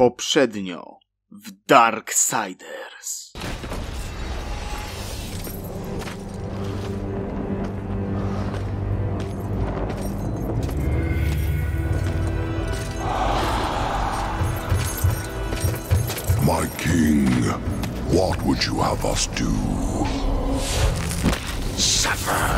Poprzednio w Darksiders. My king, what would you have us do? Suffer.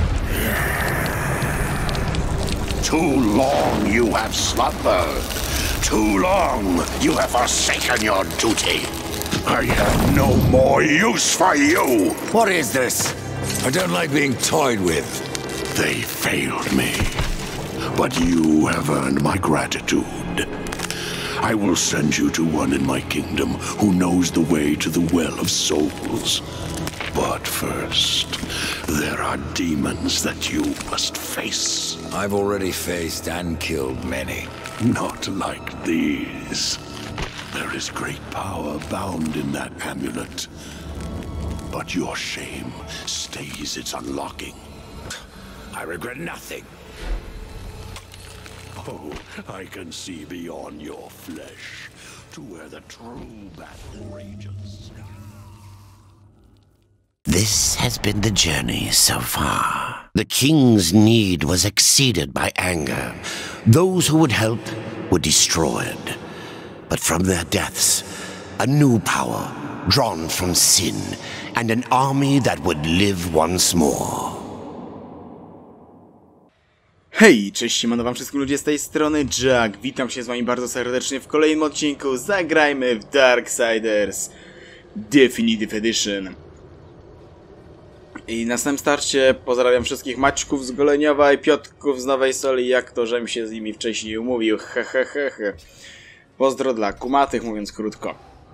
Too long you have slumbered. Too long you have forsaken your duty. I have no more use for you. What is this? I don't like being toyed with. They failed me, but you have earned my gratitude. I will send you to one in my kingdom who knows the way to the Well of Souls. But first, there are demons that you must face. I've already faced and killed many. Not like these. There is great power bound in that amulet. But your shame stays its unlocking. I regret nothing. Oh, I can see beyond your flesh to where the true battle rages. This has been the journey so far. The king's need was exceeded by anger. Those who would help were destroyed. But from their deaths, a new power, drawn from sin, and an army that would live once more. Hej, cześć, siemano wam wszystkim ludzie, z tej strony Jack. Witam się z wami bardzo serdecznie w kolejnym odcinku. Zagrajmy w Darksiders Definitive Edition. I na samym starcie pozdrawiam wszystkich Maćków z Goleniowa i Piotków z Nowej Soli, jak to, żem się z nimi wcześniej umówił. Hehehehe. Pozdro dla kumatych, mówiąc krótko.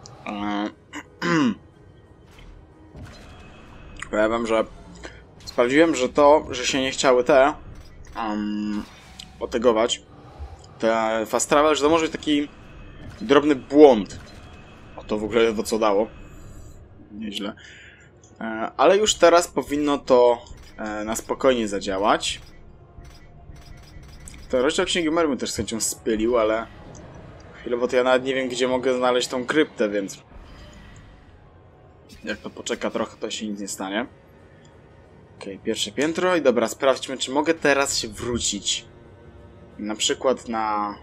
Powiem wam, że sprawdziłem, że to, że się nie chciały te otegować, te fast travel, że to może być taki drobny błąd. O, to w ogóle ledwo co dało. Nieźle. Ale już teraz powinno to na spokojnie zadziałać. To rozdział Księgi Umeru bym też z chęcią spylił, ale chwilowo to ja nawet nie wiem, gdzie mogę znaleźć tą kryptę, więc jak to poczeka trochę, to się nic nie stanie. Okej, pierwsze piętro i dobra, sprawdźmy, czy mogę teraz się wrócić. Na przykład na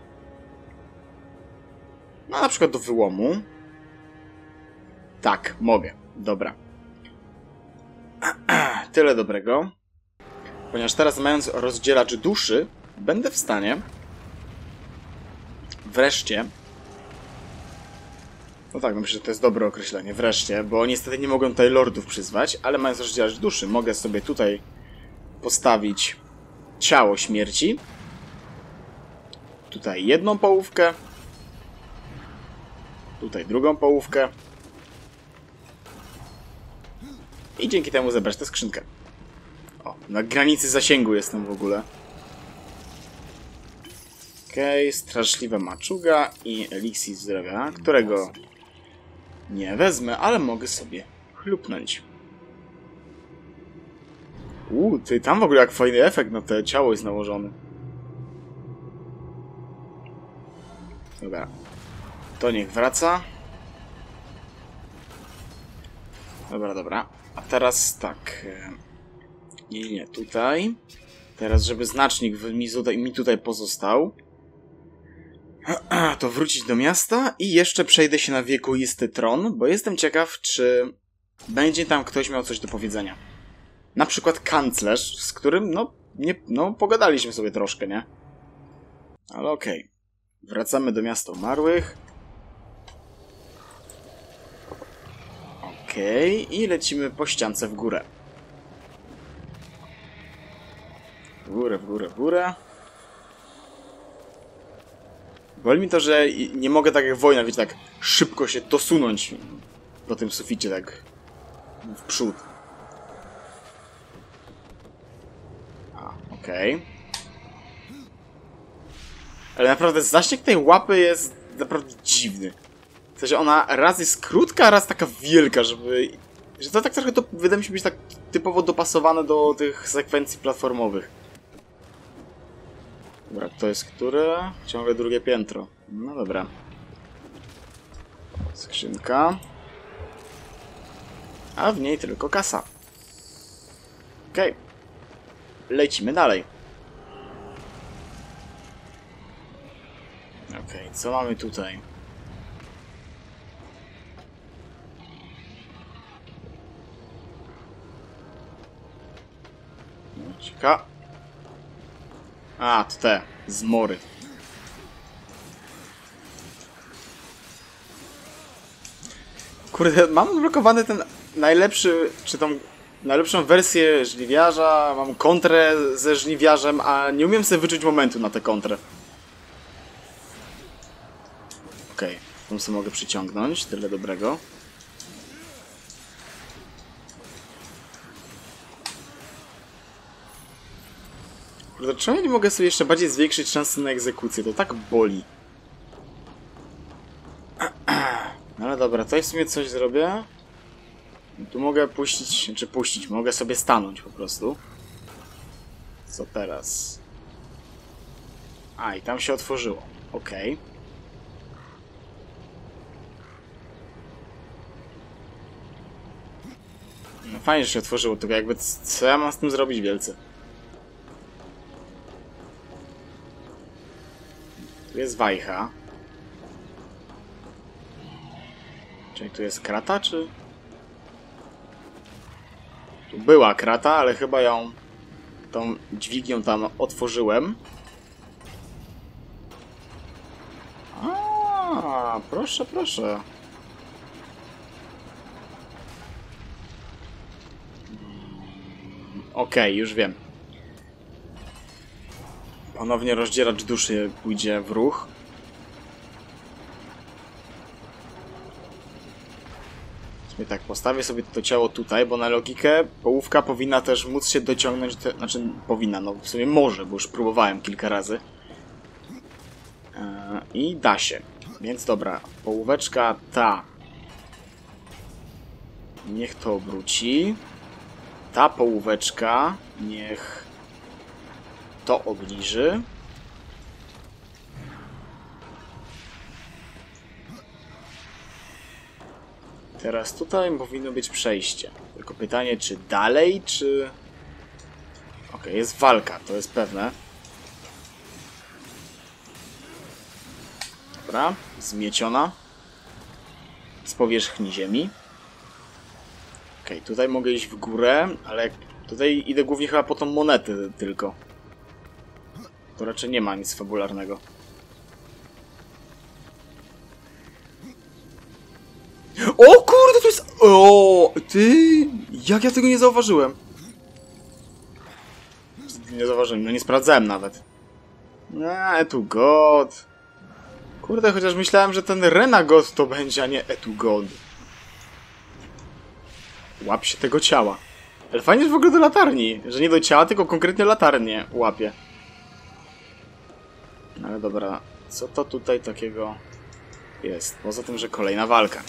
przykład do wyłomu. Tak, mogę. Dobra. Tyle dobrego. Ponieważ teraz, mając rozdzielacz duszy, będę w stanie wreszcie... No tak, myślę, że to jest dobre określenie. Wreszcie, bo niestety nie mogłem tutaj lordów przyzwać, ale mając rozdzielacz duszy, mogę sobie tutaj postawić ciało śmierci. Tutaj jedną połówkę. Tutaj drugą połówkę. I dzięki temu zebrać tę skrzynkę. O, na granicy zasięgu jestem w ogóle. Okej, straszliwa maczuga i eliksir zdrowia, którego nie wezmę, ale mogę sobie chlupnąć. Ty, tam w ogóle jak fajny efekt na to ciało jest nałożony. Dobra. To niech wraca. Dobra. A teraz tak. Nie, tutaj. Teraz, żeby znacznik mi tutaj pozostał, to wrócić do miasta i jeszcze przejdę się na wiekuisty tron, bo jestem ciekaw, czy będzie tam ktoś miał coś do powiedzenia. Na przykład kanclerz, z którym, pogadaliśmy sobie troszkę, nie? Ale okej. Wracamy do miasta umarłych. I lecimy po ściance w górę. W górę. Boli mi to, że nie mogę tak jak wojna, wiecie, tak szybko się dosunąć po tym suficie, tak w przód. Ale naprawdę zasięg tej łapy jest naprawdę dziwny. W sensie ona raz jest krótka, a raz taka wielka, że to tak trochę wydaje mi się być tak typowo dopasowane do tych sekwencji platformowych. Dobra, to jest które? Ciągle drugie piętro. No dobra. Skrzynka. A w niej tylko kasa. Okej. Lecimy dalej. Okej, co mamy tutaj? Ciekawe. A, to te zmory. Kurde, mam odblokowany ten najlepszy, czy tą najlepszą wersję żniwiarza, mam kontrę ze żniwiarzem, a nie umiem sobie wyczuć momentu na tę kontrę. Okej, tą sobie mogę przyciągnąć, tyle dobrego. Kurde, czemu nie mogę sobie jeszcze bardziej zwiększyć szanse na egzekucję? To tak boli. No ale dobra, tutaj w sumie coś zrobię. Tu mogę puścić, mogę sobie stanąć po prostu. Co teraz? A, i tam się otworzyło. Okej. No fajnie, że się otworzyło, tylko jakby co ja mam z tym zrobić wielce? Tu jest wajcha. Czyli tu jest krata, czy... Tu była krata, ale chyba ją... tą dźwignią tam otworzyłem. A, proszę, proszę. Okej, już wiem. Ponownie rozdzieracz duszy pójdzie w ruch. I tak, postawię sobie to ciało tutaj, bo na logikę połówka powinna też móc się dociągnąć, znaczy powinna, no w sumie może, bo już próbowałem kilka razy. I da się. Więc dobra, połóweczka ta. Niech to obróci. Ta połóweczka niech to obniży. Teraz tutaj powinno być przejście. Tylko pytanie, czy dalej, czy... Okej, jest walka, to jest pewne. Dobra, zmieciona. Z powierzchni ziemi. Okej, tutaj mogę iść w górę, ale tutaj idę głównie chyba po tą monetę tylko. To raczej nie ma nic fabularnego. O kurde, to jest... O, ty... Jak ja tego nie zauważyłem? Nie zauważyłem, no nie sprawdzałem nawet. Etu God. Kurde, chociaż myślałem, że ten Renagod to będzie, a nie Etu God. Łap się tego ciała. Ale fajnie, że w ogóle do latarni. Że nie do ciała, tylko konkretnie latarnię łapie. Ale dobra, co to tutaj takiego jest? Poza tym, że kolejna walka.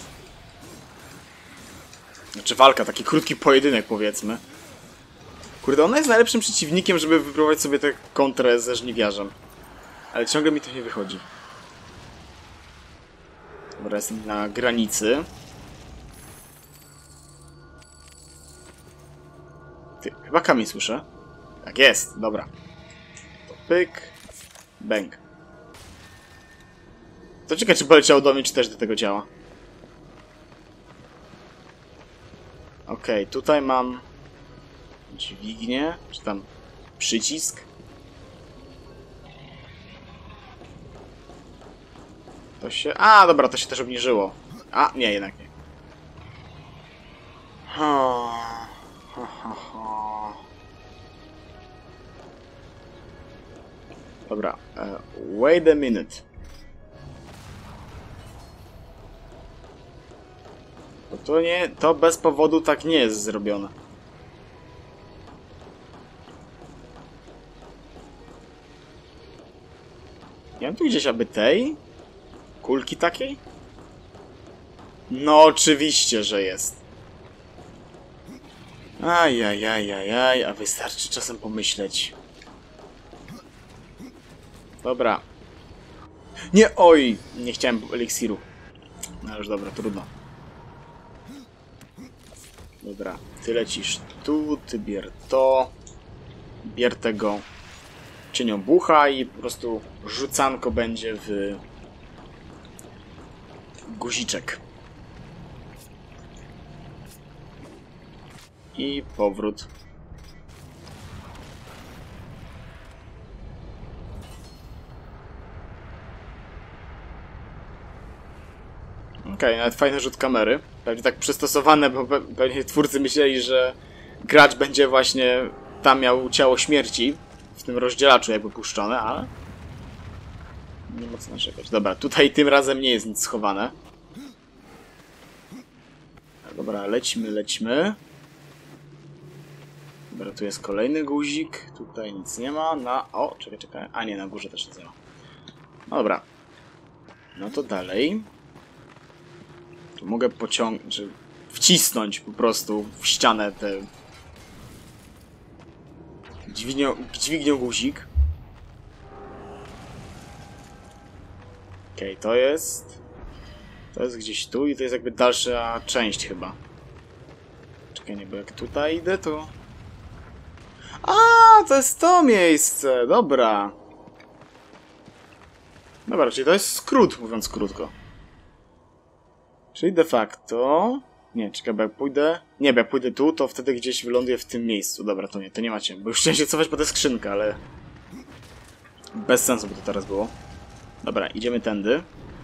Znaczy walka, taki krótki pojedynek powiedzmy. Kurde, ona jest najlepszym przeciwnikiem, żeby wypróbować sobie tę kontrę ze żniwiarzem. Ale ciągle mi to nie wychodzi. Dobra, jestem na granicy. Ty, chyba kamień słyszę. Tak jest, dobra. To pyk. Bang. To ciekawe, czy poleciało do mnie, czy też do tego działa. Okej, tutaj mam dźwignię, czy tam przycisk. To się... A, dobra, to się też obniżyło. A, nie, jednak nie. Dobra, wait a minute. To nie, to bez powodu tak nie jest zrobione. Nie mam tu gdzieś aby tej? Kulki takiej? No oczywiście, że jest. Ajajajajaj, a wystarczy czasem pomyśleć. Dobra. Nie, oj, nie chciałem eliksiru. No już dobra, trudno. Dobra, ty lecisz tu, ty bier to. Bier tego cieniobucha i po prostu rzucanko będzie w guziczek. I powrót. Okej, nawet fajny rzut kamery. Pewnie tak przystosowane, bo pewnie twórcy myśleli, że gracz będzie właśnie tam miał ciało śmierci w tym rozdzielaczu jakby puszczone, ale nie ma co narzekać. Dobra, tutaj tym razem nie jest nic schowane. Dobra, lećmy. Dobra, tu jest kolejny guzik. Tutaj nic nie ma. O, czekaj. A nie, na górze też nic nie ma. No dobra. No to dalej. Tu mogę pociągnąć, czy wcisnąć po prostu w ścianę tę dźwignią guzik. Okej, to jest gdzieś tu i to jest jakby dalsza część chyba. Czekaj, nie, bo jak tutaj idę, to... A, to jest to miejsce! Dobra. Dobra, czyli to jest skrót, mówiąc krótko. Czyli de facto... Nie, czekaj, bo jak pójdę... Nie, bo jak pójdę tu, to wtedy gdzieś wyląduję w tym miejscu. Dobra, to nie macie. Bo już chciałem się cofać po tę skrzynkę, ale... Bez sensu by to teraz było. Dobra, idziemy tędy.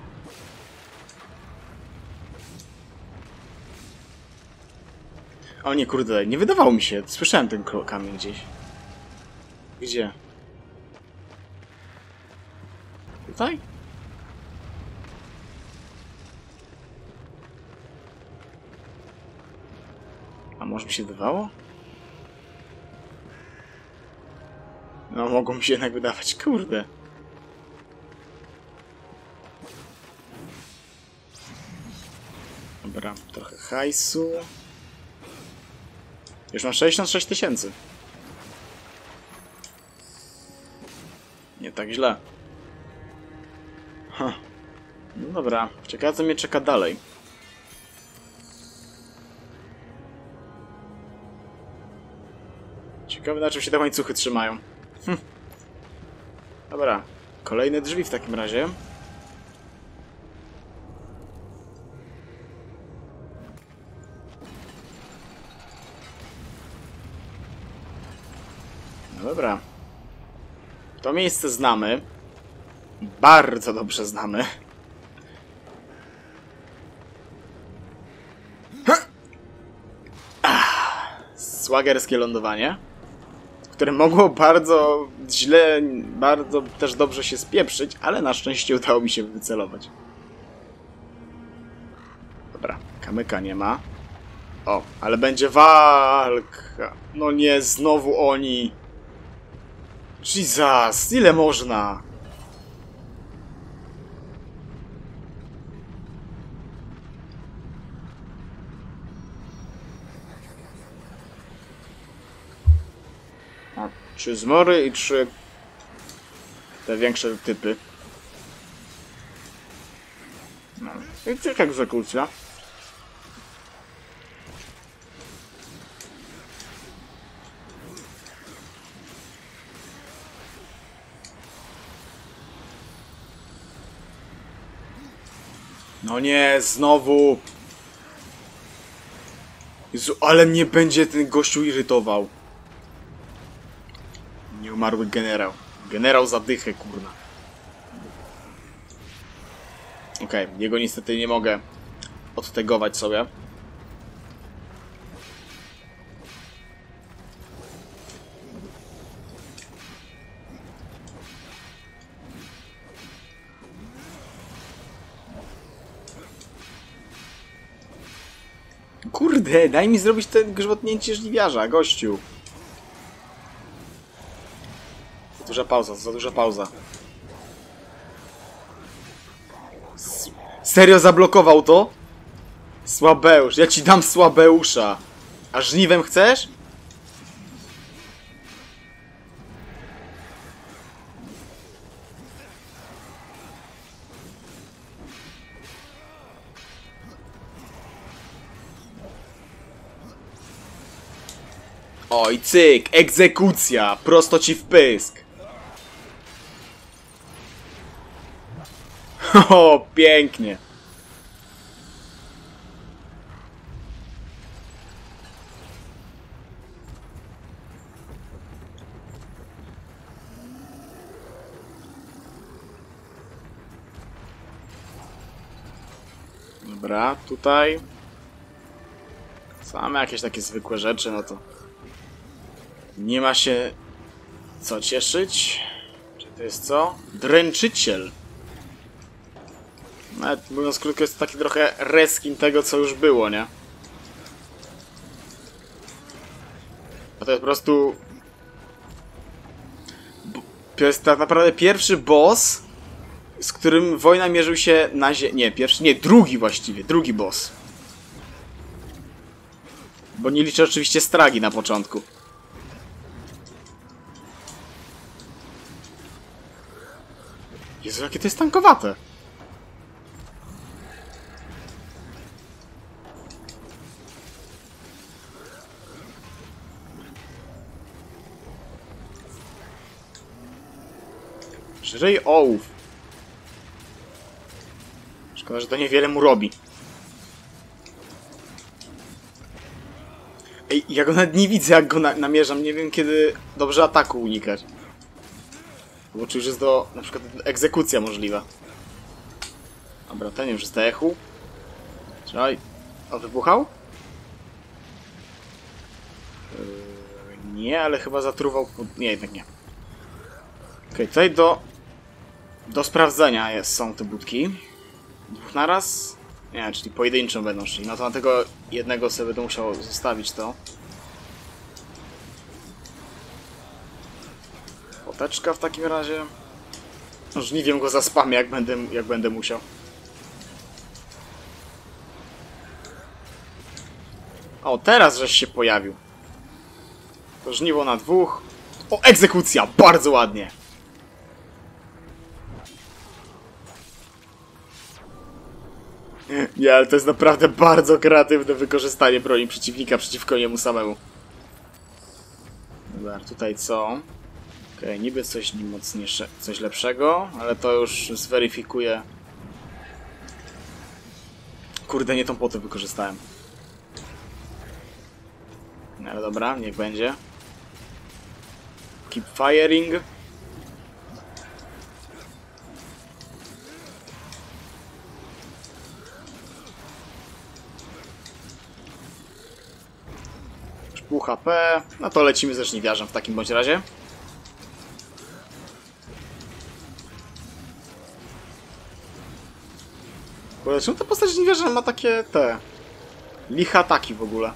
O nie, kurde, nie wydawało mi się. Słyszałem ten kamień gdzieś. Gdzie? Tutaj? A może mi się wydawało? No, mogło mi się jednak wydawać, kurde. Dobra, trochę hajsu. Już mam 66 000. Nie tak źle. No dobra, ciekawe co mnie czeka dalej. Ciekawe na czym się te łańcuchy trzymają. Dobra, kolejne drzwi w takim razie. No dobra. To miejsce znamy. Bardzo dobrze znamy. Słagerskie lądowanie, które mogło bardzo źle, bardzo też dobrze się spieprzyć, ale na szczęście udało mi się wycelować. Dobra, kamyka nie ma. O, ale będzie walka. No nie, znowu oni. Jesus, ile można? O, 3 zmory i 3 te większe typy. No, i tylko egzekucja. No nie, znowu! Jezu, ale mnie będzie ten gościu irytował. Nieumarły generał. Generał zadychę, kurna. Okej, jego niestety nie mogę odtegować sobie. Kurde, daj mi zrobić ten grzmotnięcie żliwiarza, gościu. Za duża pauza, za duża pauza. Serio zablokował to? Słabeusz, ja ci dam słabeusza. A żniwem chcesz? Oj, cyk, egzekucja, prosto ci w pysk. O, pięknie. Dobra, tutaj same jakieś takie zwykłe rzeczy, no to nie ma się co cieszyć. Czy to jest co? Dręczyciel. Nawet mówiąc krótko, jest to taki trochę reskin tego, co już było, nie? A to jest po prostu... To jest tak naprawdę pierwszy boss, z którym wojna mierzył się na nie, pierwszy, nie, drugi właściwie, drugi boss. Bo nie liczę oczywiście stragi na początku. Jezu, jakie to jest tankowate. Żryj ołów. Szkoda, że to niewiele mu robi. Ej, ja go nawet nie widzę, jak go namierzam. Nie wiem, kiedy dobrze ataku unikać. Bo czy już jest na przykład egzekucja możliwa. Dobra, ten już zdechł. Czekaj. O, wybuchał? Nie, ale chyba zatruwał... Nie, jednak nie. Okej, tutaj do sprawdzenia są te budki. Dwóch naraz? Nie, czyli pojedynczo będą szli. No to na tego jednego sobie będę musiał zostawić to. Poteczka w takim razie. Żniwiem go zaspamię, jak będę musiał. O, teraz żeś się pojawił. To żniwo na dwóch. O, egzekucja! Bardzo ładnie! Nie, ale to jest naprawdę bardzo kreatywne wykorzystanie broni przeciwnika przeciwko niemu samemu. Dobra, tutaj co? Okej, niby coś mocniejsze, coś lepszego, ale to już zweryfikuję. Kurde, nie tą potę wykorzystałem. Ale dobra, niech będzie. Keep firing. Pół HP. No to lecimy ze żniwiarzem w takim bądź razie. Czemu ta postać żniwiarza ma takie liche ataki w ogóle?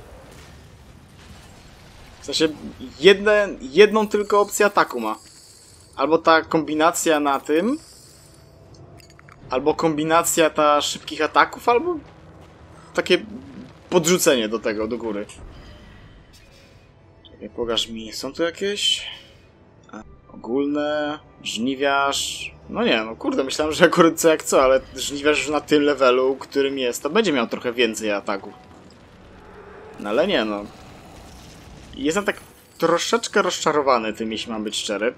W sensie jedną tylko opcję ataku ma. Albo ta kombinacja na tym, albo kombinacja ta szybkich ataków, albo takie podrzucenie do tego, do góry. Czekaj, pokaż mi, są tu jakieś? Ogólne, żniwiarz... No nie, no kurde, myślałem, że akurat co jak co, ale żniwiarz już na tym levelu, którym jest, to będzie miał trochę więcej ataków. No ale nie, no. Jestem tak troszeczkę rozczarowany tym, jeśli mam być szczery.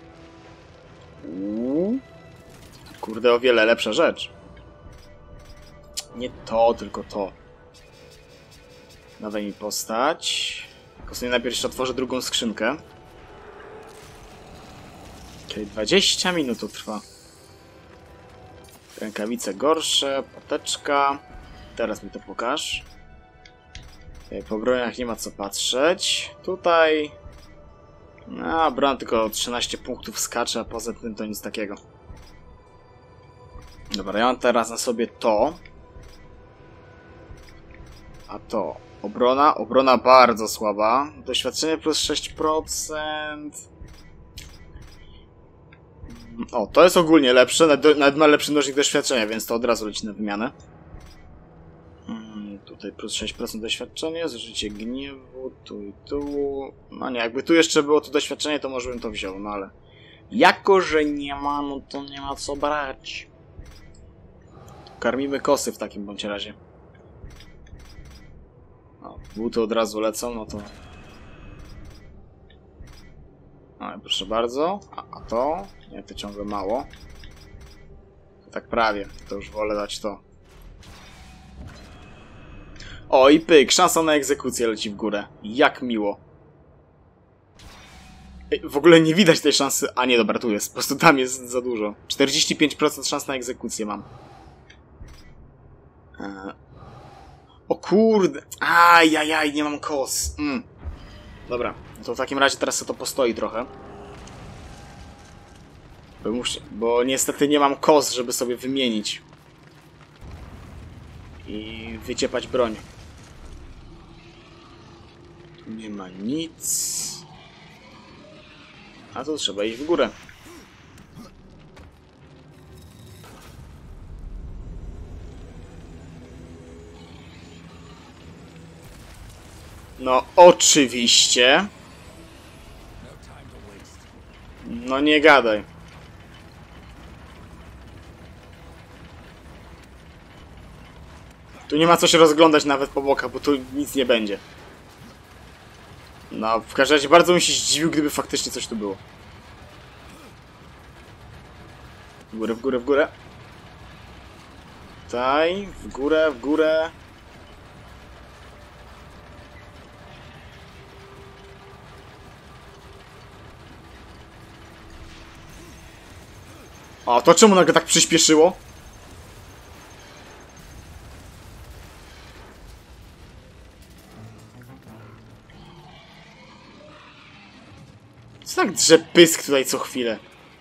Kurde, o wiele lepsza rzecz. Nie to, tylko to. Dawaj mi postać. Tylko sobie najpierw jeszcze otworzę drugą skrzynkę. Okej, 20 minut to trwa. Rękawice gorsze, poteczka. Teraz mi to pokaż. Po broniach nie ma co patrzeć. Tutaj... No, broń tylko 13 punktów skacze, a poza tym to nic takiego. Dobra, ja mam teraz na sobie to. A to... Obrona bardzo słaba. Doświadczenie plus 6%. O, to jest ogólnie lepsze. Nawet ma lepszy mnożnik doświadczenia, więc to od razu leci na wymianę. Tutaj plus 6% doświadczenia, zużycie gniewu, tu i tu. No nie, jakby tu jeszcze było to doświadczenie, to może bym to wziął, no ale... Jako, że nie ma, no to nie ma co brać. Karmimy kosy w takim bądź razie. O, buty od razu lecą, no to... No, proszę bardzo. A to? Nie, to ciągle mało. To tak prawie. To już wolę dać to. O, i pyk. Szansa na egzekucję leci w górę. Jak miło. Ej, w ogóle nie widać tej szansy. A nie, dobra, tu jest. Po prostu tam jest za dużo. 45% szans na egzekucję mam. O kurde. Ajajaj, nie mam kos. Dobra, to w takim razie teraz to postoi trochę. Bo niestety nie mam kos, żeby sobie wymienić. I wyciepać broń. Tu nie ma nic. A tu trzeba iść w górę. No oczywiście. No nie gadaj. Tu nie ma co się rozglądać nawet po bokach, bo tu nic nie będzie. No, w każdym razie bardzo bym się zdziwił, gdyby faktycznie coś tu było. W górę, w górę, w górę. Tutaj, w górę, w górę. O, to czemu nagle tak przyspieszyło? Co tak drze pysk tutaj co chwilę?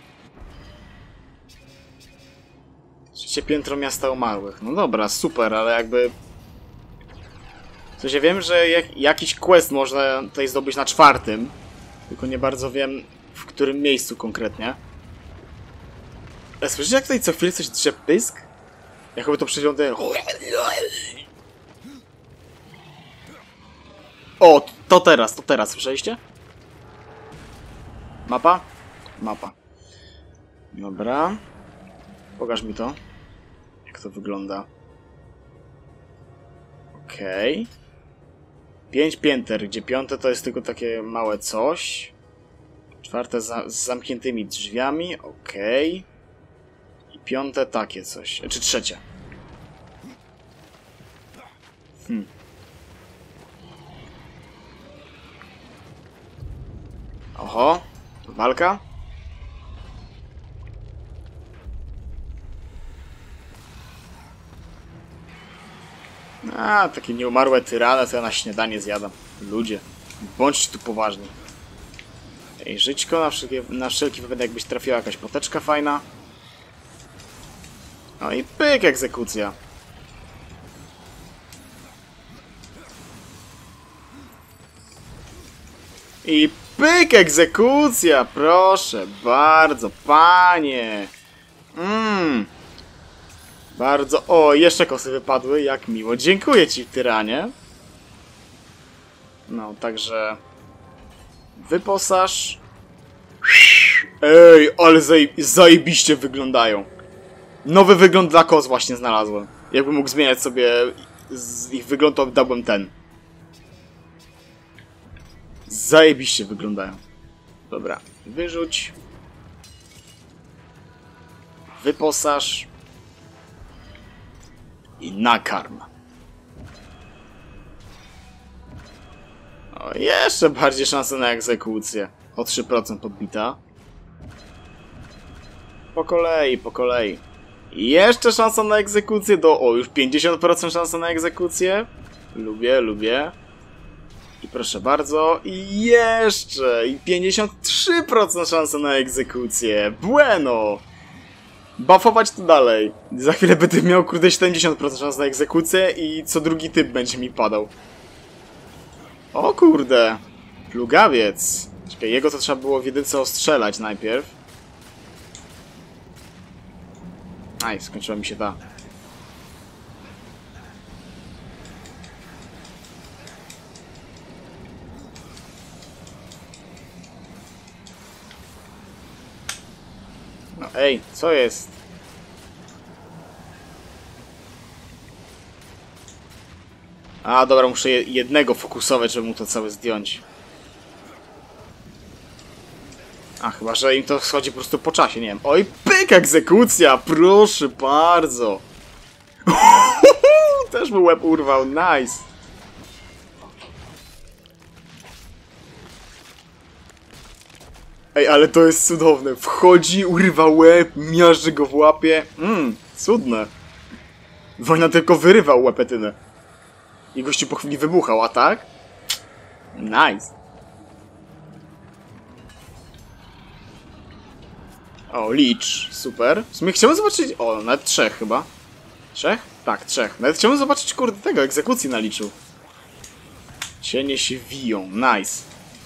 Trzecie piętro miasta umarłych. No dobra, super, ale jakby... Coś ja wiem, że jakiś quest można tutaj zdobyć na 4. Tylko nie bardzo wiem, w którym miejscu konkretnie. Słyszycie, jak tutaj co chwilę coś drze pysk? Jakoby to przeglądają. O, to teraz, słyszeliście? Mapa? Mapa. Dobra. Pokaż mi to. Jak to wygląda. Okej. 5 pięter, gdzie 5 to jest tylko takie małe coś. 4 z zamkniętymi drzwiami. Okej. I 5 takie coś. Czy 3. Oho. Walka? A, takie nieumarłe tyrany, to ja na śniadanie zjadam. Ludzie, bądźcie tu poważni. Ej, żyćko, na wszelki wypadek jakbyś trafiła jakaś poteczka fajna. No i pyk, egzekucja. I pyk, egzekucja, proszę bardzo, panie. Bardzo... O, jeszcze kosy wypadły, jak miło. Dziękuję ci, tyranie. No, także... Wyposaż. Ej, ale zajebiście wyglądają. Nowy wygląd dla kos właśnie znalazłem. Jakbym mógł zmieniać sobie ich wygląd, to dałbym ten. Zajebiście wyglądają. Dobra, wyrzuć. Wyposaż. I nakarm. O, jeszcze bardziej szanse na egzekucję. O 3% podbita. Po kolei, po kolei. I jeszcze szansa na egzekucję do... O, już 50% szansa na egzekucję. Lubię, lubię. I proszę bardzo. I jeszcze! I 53% szansa na egzekucję. Bueno! Buffować to dalej. Za chwilę będę miał, kurde, 70% szans na egzekucję i co drugi typ będzie mi padał. O kurde. Plugawiec. Czekaj, jego to trzeba było w jedynce ostrzelać najpierw. Aj, skończyła mi się ta. No ej, co jest? A, dobra, muszę jednego fokusować, żeby mu to całe zdjąć. A, chyba, że im to schodzi po prostu po czasie, nie wiem. Oj, pyk, egzekucja! Proszę bardzo! Też mu łeb urwał, nice! Ej, ale to jest cudowne. Wchodzi, urywa łeb, miażdży go w łapie. Cudne. Wojna tylko wyrywał łepetynę. I gościu po chwili wybuchał, a tak? Nice. O, Lich, super. W sumie chciałbym zobaczyć... O, nawet 3 chyba. 3? Tak, 3. Nawet chciałbym zobaczyć, kurde, tego, egzekucji na Lichu. Cienie się wiją, nice.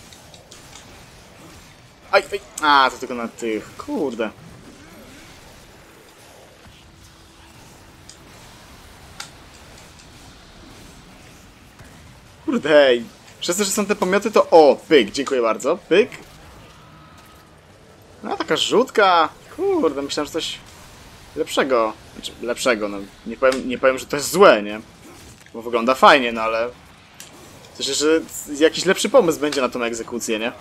Aj, aj. A, to tylko na tych, kurde. Kurde, hej. Przez to, że są te pomioty, to... O, pyk, dziękuję bardzo. Pyk. No, taka rzutka. Kurde, myślałem, że coś lepszego. Znaczy, lepszego, no. Nie powiem, że to jest złe, nie? Bo wygląda fajnie, no ale... Myślę, że jakiś lepszy pomysł będzie na tą egzekucję, nie?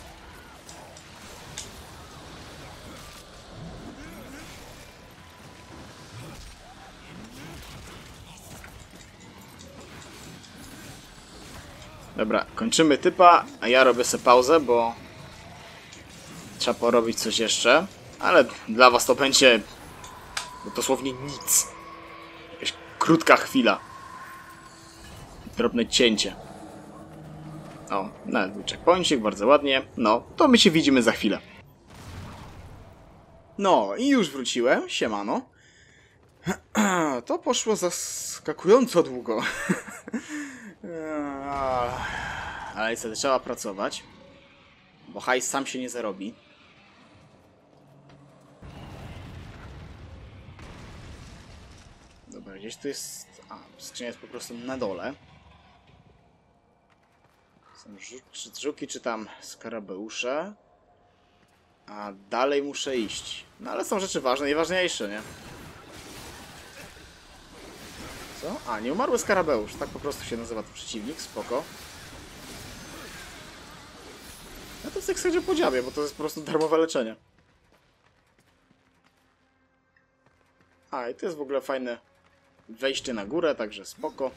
Dobra, kończymy typa, a ja robię sobie pauzę, bo trzeba porobić coś jeszcze. Ale dla was to będzie dosłownie nic. Jakaś krótka chwila. Drobne cięcie. O, nawet był checkpointik, bardzo ładnie. No, to my się widzimy za chwilę. No, i już wróciłem, siemano. To poszło zaskakująco długo. Ale niestety trzeba pracować, bo hajs sam się nie zarobi. Dobra, gdzieś tu jest... A, skrzynia jest po prostu na dole. Są żuki czy tam skarabeusze. A dalej muszę iść. No ale są rzeczy ważne i ważniejsze, nie? Co? A, nieumarły skarabeusz. Tak po prostu się nazywa to przeciwnik. Spoko. Ja to w zasadzie podziabię, bo to jest po prostu darmowe leczenie. A, i to jest w ogóle fajne wejście na górę, także spoko.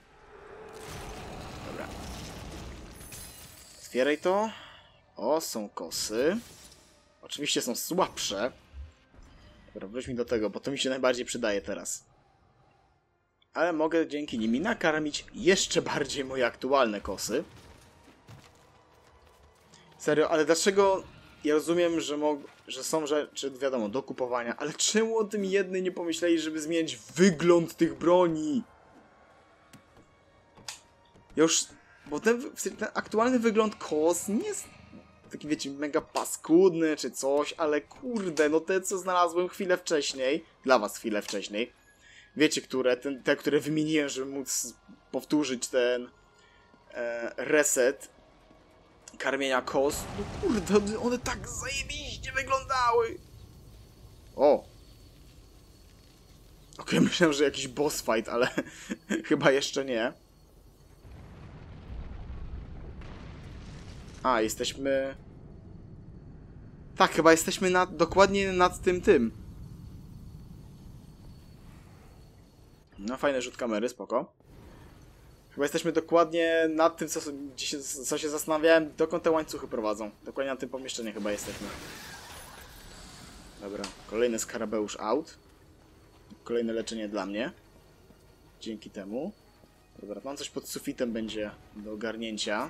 Dobra. Otwieraj to. O, są kosy. Oczywiście są słabsze. Dobra, wróćmy do tego, bo to mi się najbardziej przydaje teraz. Ale mogę dzięki nimi nakarmić jeszcze bardziej moje aktualne kosy. Serio, ale dlaczego... Ja rozumiem, że są rzeczy, wiadomo, do kupowania, ale czemu o tym jednym nie pomyśleli, żeby zmienić wygląd tych broni? Ja już... Bo ten aktualny wygląd kos nie jest taki, wiecie, mega paskudny czy coś, ale kurde, no te, co znalazłem chwilę wcześniej, dla was chwilę wcześniej, wiecie, które, te, które wymieniłem, żeby móc powtórzyć ten reset karmienia kos. No kurde, one tak zajebiście wyglądały. O! Okej, myślałem, że jakiś boss fight, ale chyba jeszcze nie. A, jesteśmy... Tak, chyba jesteśmy dokładnie nad tym. No, fajny rzut kamery, spoko. Chyba jesteśmy dokładnie nad tym, co się zastanawiałem, dokąd te łańcuchy prowadzą. Dokładnie na tym pomieszczeniu chyba jesteśmy. Dobra, kolejny skarabeusz out. Kolejne leczenie dla mnie. Dzięki temu. Dobra, tam coś pod sufitem będzie do ogarnięcia.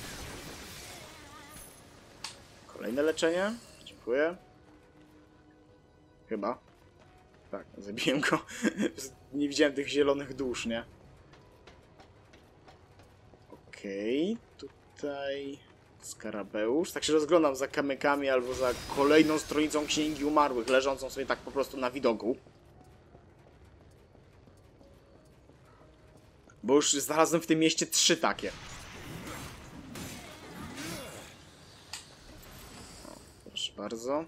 Kolejne leczenie. Dziękuję. Chyba. Tak, zabiłem go. Nie widziałem tych zielonych dusz, nie? Okej, tutaj skarabeusz. Tak się rozglądam za kamykami albo za kolejną stronicą Księgi Umarłych, leżącą sobie tak po prostu na widoku. Bo już znalazłem w tym mieście 3 takie. O, proszę bardzo.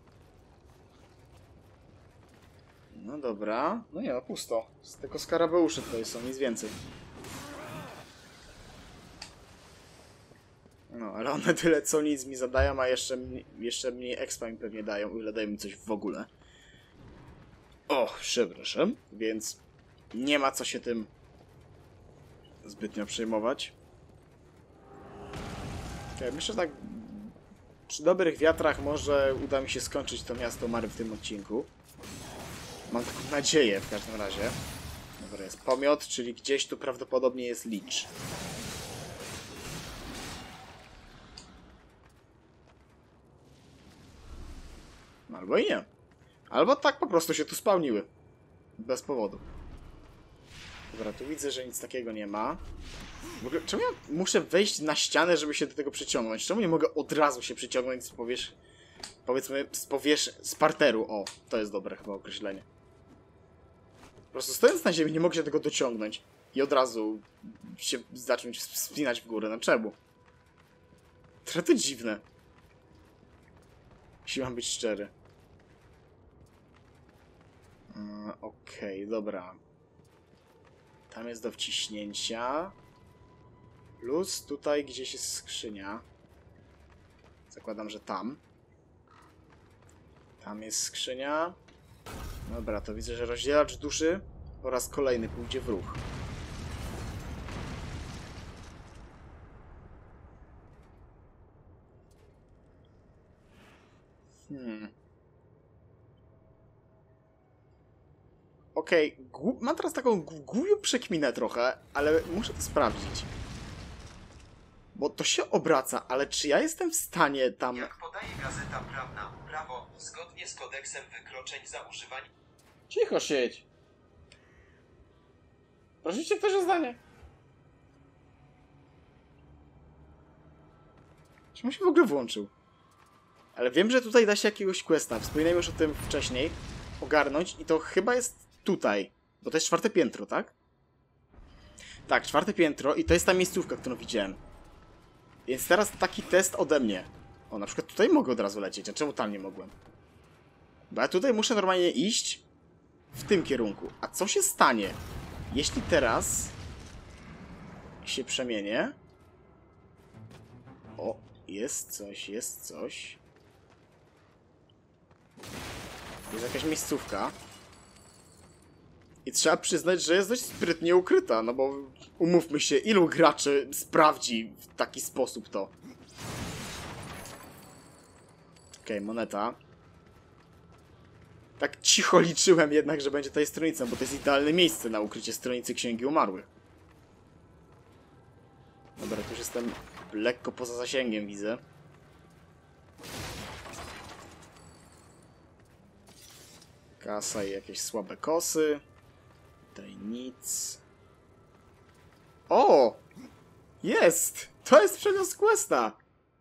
No dobra. No nie, no pusto. Tylko skarabeusze tutaj są, nic więcej. No, ale one tyle co nic mi zadają, a jeszcze mniej expa mi pewnie dają, o ile dają mi coś w ogóle. O, przepraszam, więc nie ma co się tym zbytnio przejmować. Okay, myślę, że tak przy dobrych wiatrach może uda mi się skończyć to miasto Mary w tym odcinku. Mam taką nadzieję w każdym razie. Dobra, jest pomiot, czyli gdzieś tu prawdopodobnie jest licz. Albo i nie. Albo tak po prostu się tu spełniły. Bez powodu. Dobra, tu widzę, że nic takiego nie ma. W ogóle, czemu ja muszę wejść na ścianę, żeby się do tego przyciągnąć? Czemu nie mogę od razu się przyciągnąć z powiedzmy, z parteru? O, to jest dobre chyba określenie. Po prostu stojąc na ziemi nie mogę się do tego dociągnąć. I od razu się zacząć wspinać w górę. No czemu? Trochę to dziwne. Jeśli mam być szczery. Okej, dobra. Tam jest do wciśnięcia. Plus tutaj gdzieś jest skrzynia. Zakładam, że tam. Tam jest skrzynia. Dobra, to widzę, że rozdzielacz duszy po raz kolejny pójdzie w ruch. Okej, mam teraz taką głupią przekminę trochę, ale muszę to sprawdzić. Bo to się obraca, ale czy ja jestem w stanie tam... Jak podaje Gazeta Prawna, prawo, zgodnie z kodeksem wykroczeń za używanie... Cicho siedź! Prosimy ktoś o zdanie. Czemu się w ogóle włączył? Ale wiem, że tutaj da się jakiegoś questa. Wspominałem już o tym wcześniej. Ogarnąć i to chyba jest tutaj. Bo to jest 4. piętro, tak? Tak, 4. piętro i to jest ta miejscówka, którą widziałem. Więc teraz taki test ode mnie. O, na przykład tutaj mogę od razu lecieć, a czemu tam nie mogłem? Bo ja tutaj muszę normalnie iść w tym kierunku. A co się stanie, jeśli teraz się przemienię? O, jest coś, jest coś. Jest jakaś miejscówka. I trzeba przyznać, że jest dość sprytnie ukryta, no bo umówmy się, ilu graczy sprawdzi w taki sposób to. Okej, moneta. Tak cicho liczyłem jednak, że będzie tutaj stronica, bo to jest idealne miejsce na ukrycie stronicy Księgi Umarłych. Dobra, tu już jestem lekko poza zasięgiem, widzę. Kasa i jakieś słabe kosy. Tutaj nic. O! Jest! To jest przenios questa!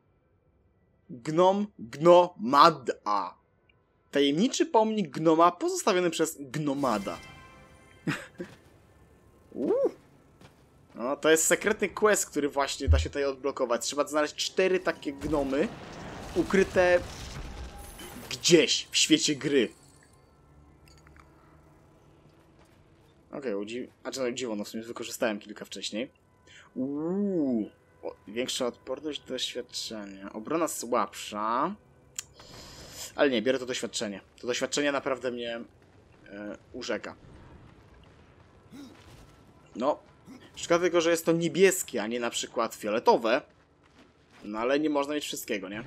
Gnomada. Tajemniczy pomnik gnoma pozostawiony przez gnomada. No, to jest sekretny quest, który właśnie da się tutaj odblokować. Trzeba znaleźć 4 takie gnomy ukryte gdzieś w świecie gry. Okej, dziwo, no w sumie wykorzystałem kilka wcześniej. Większa odporność do doświadczenia. Obrona słabsza. Ale nie, biorę to doświadczenie. To doświadczenie naprawdę mnie urzeka. No, szkoda tylko, że jest to niebieskie, a nie na przykład fioletowe. No ale nie można mieć wszystkiego, nie?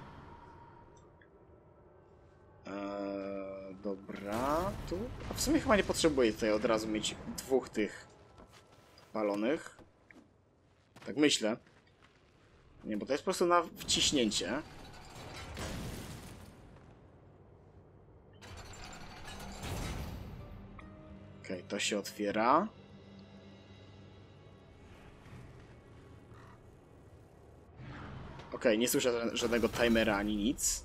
Dobra, tu... A w sumie chyba nie potrzebuję tutaj od razu mieć 2 tych palonych. Tak myślę. Nie, bo to jest po prostu na wciśnięcie. Okej, to się otwiera. Okej, nie słyszę żadnego timera ani nic.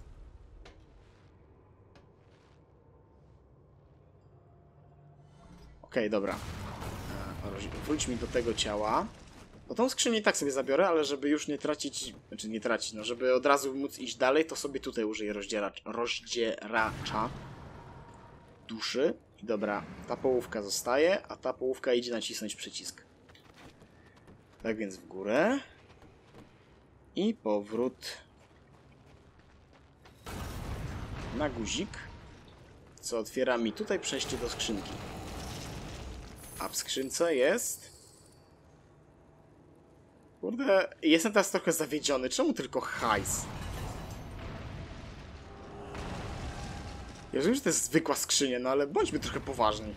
Okej, dobra. Wróć mi do tego ciała. Bo tą skrzynię i tak sobie zabiorę, ale żeby już nie tracić... Znaczy nie tracić, no żeby od razu móc iść dalej, to sobie tutaj użyję rozdzieracza duszy. I dobra, ta połówka zostaje, a ta połówka idzie nacisnąć przycisk. Tak więc w górę. I powrót na guzik, co otwiera mi tutaj przejście do skrzynki. A w skrzynce jest... Kurde, jestem teraz trochę zawiedziony. Czemu tylko hajs? Ja wiem, że to jest zwykła skrzynia, no ale bądźmy trochę poważni.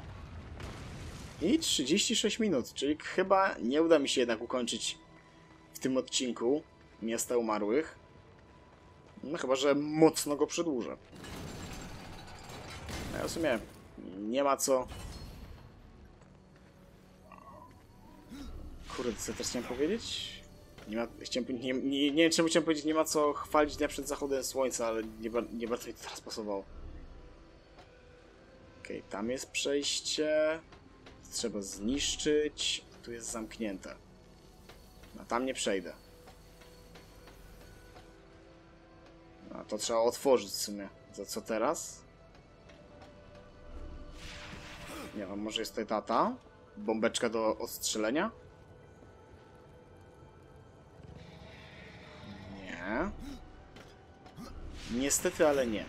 I 36 minut, czyli chyba nie uda mi się jednak ukończyć w tym odcinku Miasta Umarłych. No chyba, że mocno go przedłużę. No, w sumie nie ma co... Kurde, co też chciałem powiedzieć? Nie wiem, czemu chciałem powiedzieć, nie ma co chwalić dnia przed zachodem słońca, ale nie bardzo mi to teraz pasowało. Okej, tam jest przejście. Trzeba zniszczyć. Tu jest zamknięte. No tam nie przejdę. No to trzeba otworzyć w sumie. Za co teraz? Nie wiem, może jest tutaj tata? Bombeczka do odstrzelenia? Nie. Niestety, ale nie.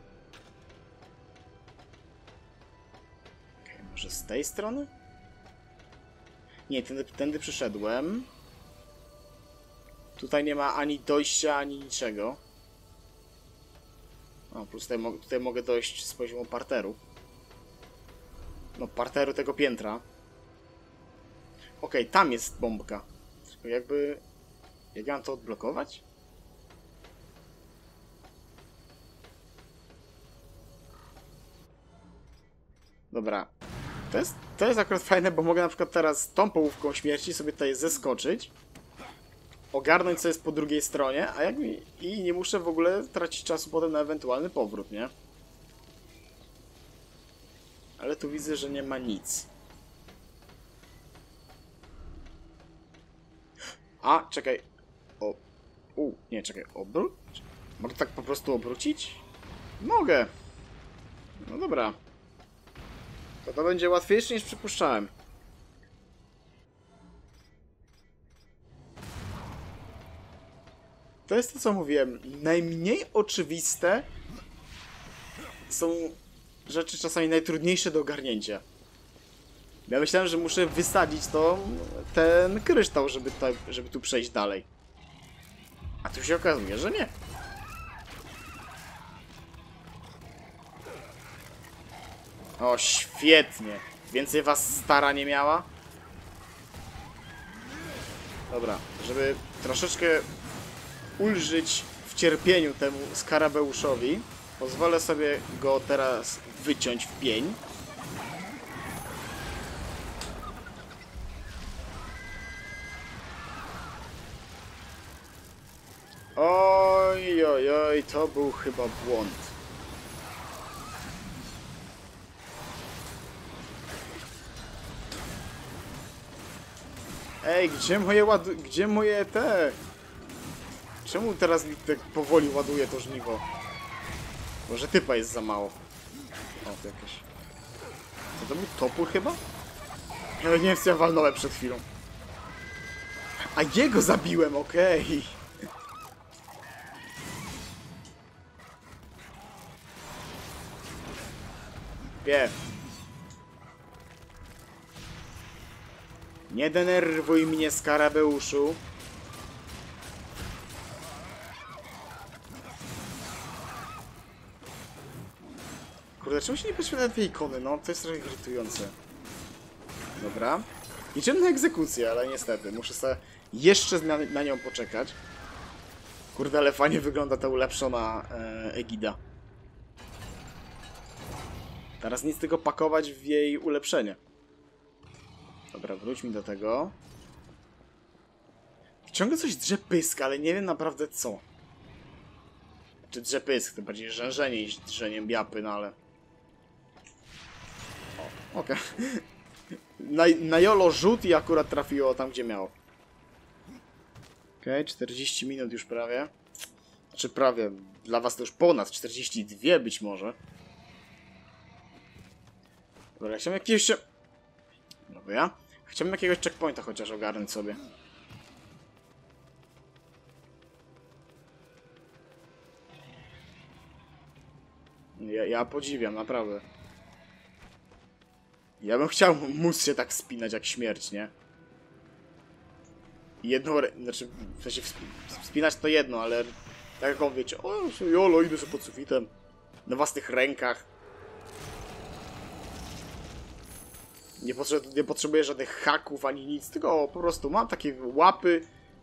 Okay, może z tej strony? Nie, tędy przyszedłem. Tutaj nie ma ani dojścia, ani niczego. O, plus tutaj mogę dojść z poziomu parteru. No, parteru tego piętra. Okej, tam jest bombka. Tylko jakby... Jak ja mam to odblokować? Dobra. To jest akurat fajne, bo mogę na przykład teraz tą połówką śmierci sobie tutaj zeskoczyć. Ogarnąć co jest po drugiej stronie, i nie muszę w ogóle tracić czasu potem na ewentualny powrót, nie? Ale tu widzę, że nie ma nic. A, czekaj. Nie, czekaj. Obróć? Mogę tak po prostu obrócić? Mogę. No dobra. To będzie łatwiejsze niż przypuszczałem. To jest to, co mówiłem. Najmniej oczywiste są rzeczy czasami najtrudniejsze do ogarnięcia. Ja myślałem, że muszę wysadzić ten kryształ, żeby tu przejść dalej. A tu się okazuje, że nie. O, świetnie. Więcej was stara nie miała? Dobra, żeby troszeczkę ulżyć w cierpieniu temu skarabeuszowi, pozwolę sobie go teraz wyciąć w pień. Oj, oj, oj, to był chyba błąd. Ej, gdzie moje te... Czemu teraz mi tak powoli ładuje to żniwo? Może typa jest za mało. O, to jakieś... To był topór chyba? Ja nie wiem, co ja walnąłem przed chwilą. A jego zabiłem, okej. Wiem. Nie denerwuj mnie, skarabeuszu. Kurde, czemu się nie poświęca dwie ikony? No, to jest trochę irytujące. Dobra. Liczyłem na egzekucję, ale niestety. Muszę sobie jeszcze na nią poczekać. Kurde, ale fajnie wygląda ta ulepszona Egida. Teraz nic tylko pakować w jej ulepszenie. Dobra, wróćmy do tego. Ciągle coś drze pysk, ale nie wiem naprawdę co. Czy drze pysk, to bardziej rzężenie niż drzeniem biapy, no ale... O, okej. Na jolo rzut i akurat trafiło tam, gdzie miało. Okej, 40 minut już prawie. Znaczy prawie, dla was to już ponad 42 być może. Dobra, chciałem jakiegoś... Dobra, chciałbym jakiegoś checkpointa chociaż ogarnąć sobie. Ja podziwiam, naprawdę. Ja bym chciał móc się tak wspinać jak śmierć, nie? Znaczy, w sensie wspinać to jedno, ale tak jak on wiecie, o, jolo, idę sobie pod sufitem. Na własnych rękach. Nie potrzebuję żadnych haków ani nic, tylko po prostu mam takie łapy.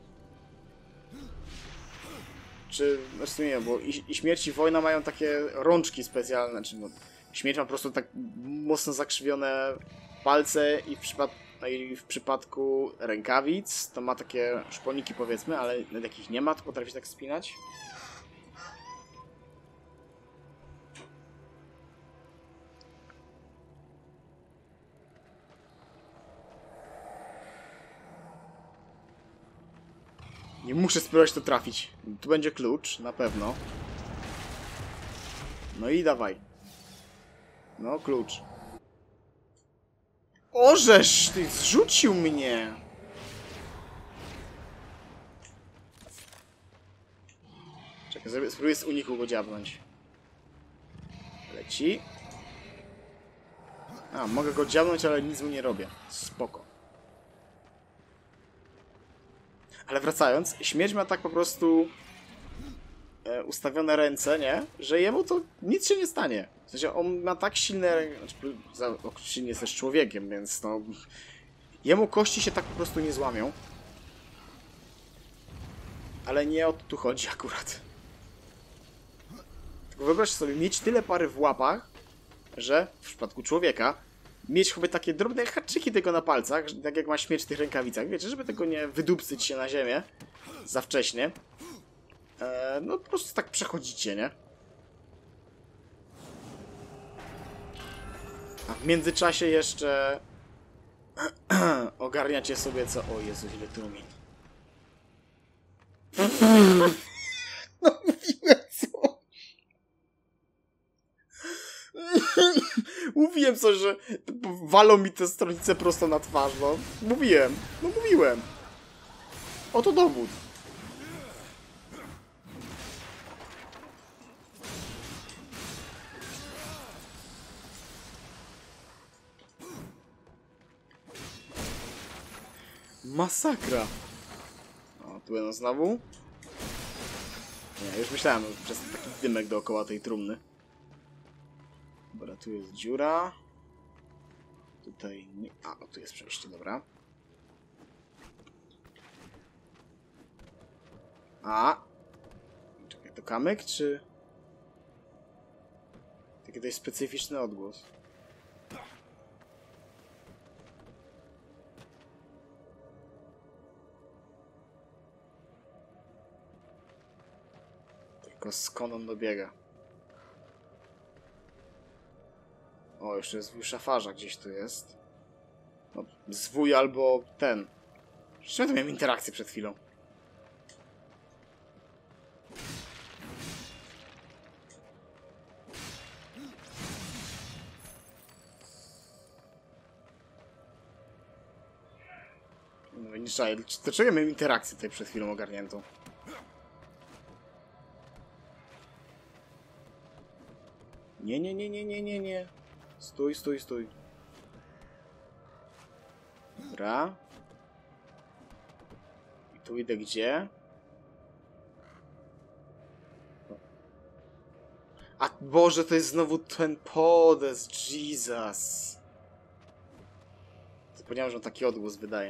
Czy, znaczy nie wiem, bo i śmierć i wojna mają takie rączki specjalne, czy no, śmierć ma po prostu tak mocno zakrzywione palce i w przypadku rękawic to ma takie szponiki powiedzmy, ale jakich nie ma, to potrafi tak spinać. Nie muszę spróbować to trafić. Tu będzie klucz, na pewno. No i dawaj. No, klucz. Ożeż, ty zrzucił mnie! Czekaj, spróbuję z uniku go dziabnąć. Leci. A, mogę go dziabnąć, ale nic mu nie robię. Spoko. Ale wracając, śmierć ma tak po prostu ustawione ręce, nie? Że jemu to nic się nie stanie. W sensie on ma tak silne ręce, znaczy, silnie jest też człowiekiem, więc no... Jemu kości się tak po prostu nie złamią. Ale nie o to tu chodzi akurat. Tylko wyobraź sobie, mieć tyle pary w łapach, że w przypadku człowieka mieć chyba takie drobne haczyki tego na palcach, tak jak ma śmierć w tych rękawicach, wiecie, żeby tego nie wydupcyć się na ziemię za wcześnie. No po prostu tak przechodzicie, nie? A w międzyczasie jeszcze ogarniacie sobie co... O Jezu, ile trumin. No mówiłem co? Mówiłem coś, że walą mi te stronice prosto na twarz, no. Mówiłem. No mówiłem. Oto dowód. Masakra. O, tu będą znowu. Nie, już myślałem przez taki dymek dookoła tej trumny. Dobra, tu jest dziura. Tutaj nie... A, tu jest przejście, dobra. A! Czekaj, to kamyk, czy... Taki dość specyficzny odgłos. Tylko skąd on dobiega? O, jeszcze zwój szafarza gdzieś tu jest. No, zwój albo ten. Przecież ja tu miałem interakcję przed chwilą. No i nie trzeba. Dlaczego ja miałem interakcję tutaj przed chwilą ogarniętą? Nie. Stój. Dobra. I tu idę gdzie? A Boże, to jest znowu ten podest, Jesus. Zapomniałem, że on taki odgłos wydaje.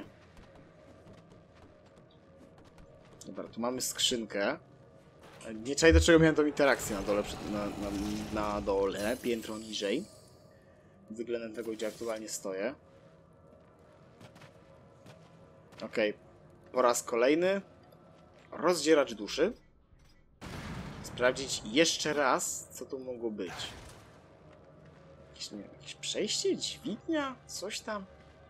Dobra, tu mamy skrzynkę. Nie czaję, do czego miałem tą interakcję na dole, na dole, piętro niżej. Względem tego, gdzie aktualnie stoję. Okej. Po raz kolejny. Rozdzieracz duszy. Sprawdzić jeszcze raz, co tu mogło być. Jakieś, nie wiem, jakieś przejście? Dźwignia? Coś tam?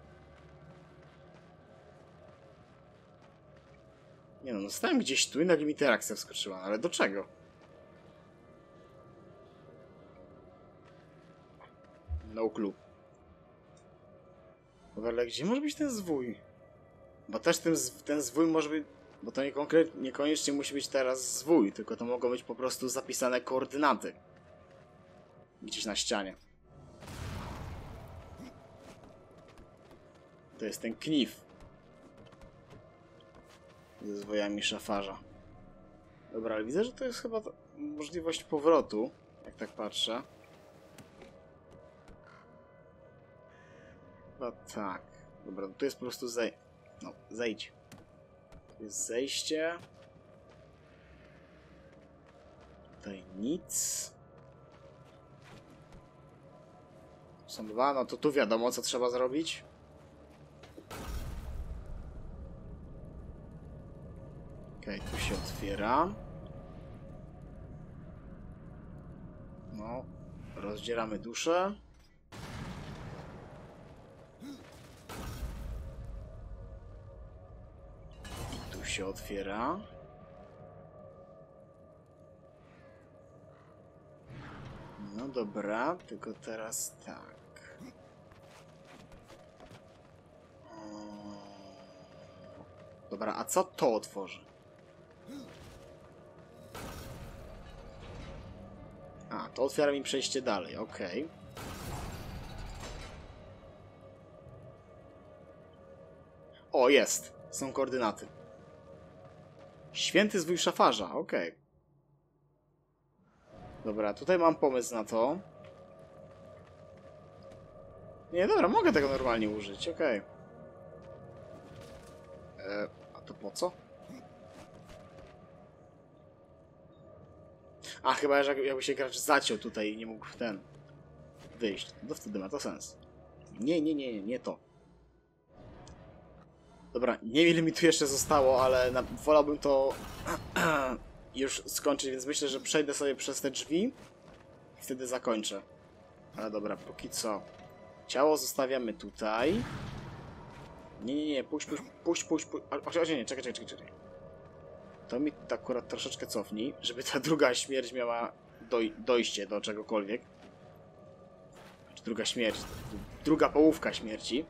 Nie no, stałem gdzieś tu i nagle mi interakcja wskoczyła, ale do czego? No clue. Ale gdzie może być ten zwój? Bo też ten zwój może być... Bo to niekoniecznie musi być teraz zwój, tylko to mogą być po prostu zapisane koordynaty. Gdzieś na ścianie. To jest ten knif. Ze zwojami szafarza. Dobra, ale widzę, że to jest chyba możliwość powrotu, jak tak patrzę. Chyba tak. Dobra, tu jest po prostu zejdź. Tu jest zejście. Tutaj nic. Są dwa, no to tu wiadomo, co trzeba zrobić. Okej, tu się otwiera. No, rozdzieramy duszę. I tu się otwiera. No dobra, tylko teraz tak. Dobra, a co to otworzy? A, to otwiera mi przejście dalej, okej. O, jest! Są koordynaty. Święty zwój szafarza, okej. Dobra, tutaj mam pomysł na to. Nie, dobra, mogę tego normalnie użyć, okej. A to po co? A, chyba, że jakby się gracz zaciął tutaj i nie mógł wyjść. To wtedy ma to sens. Nie to. Dobra, nie wiem ile mi tu jeszcze zostało, ale wolałbym to już skończyć, więc myślę, że przejdę sobie przez te drzwi i wtedy zakończę. Ale dobra, póki co. Ciało zostawiamy tutaj. Nie, puść. Nie, czekaj. To mi akurat troszeczkę cofnij, żeby ta druga śmierć miała dojście do czegokolwiek. Czy druga śmierć, druga połówka śmierci.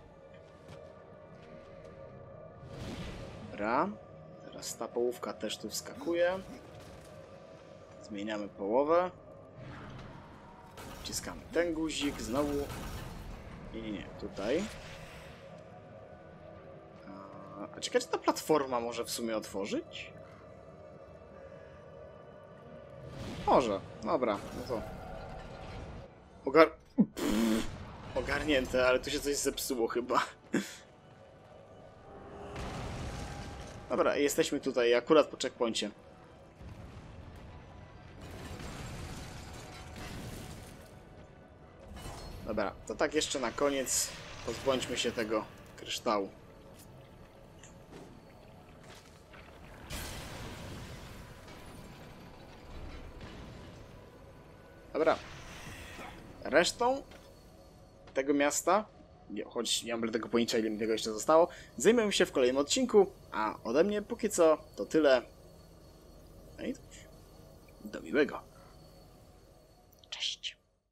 Dobra. Teraz ta połówka też tu wskakuje. Zmieniamy połowę. Wciskamy ten guzik, znowu. Nie, tutaj. A czekaj, czy ta platforma może w sumie otworzyć? Może. Dobra, no to... Ogarnięte, ale tu się coś zepsuło chyba. Dobra, jesteśmy tutaj akurat po checkpoincie. Dobra, to tak jeszcze na koniec pozbądźmy się tego kryształu. Dobra. Resztą tego miasta, choć nie mam tego pojęcia, ile mi tego jeszcze zostało, zajmiemy się w kolejnym odcinku, a ode mnie póki co to tyle. No i do miłego.